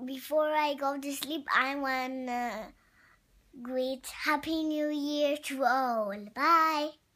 before I go to sleep, I want to greet Happy New Year to all. Bye.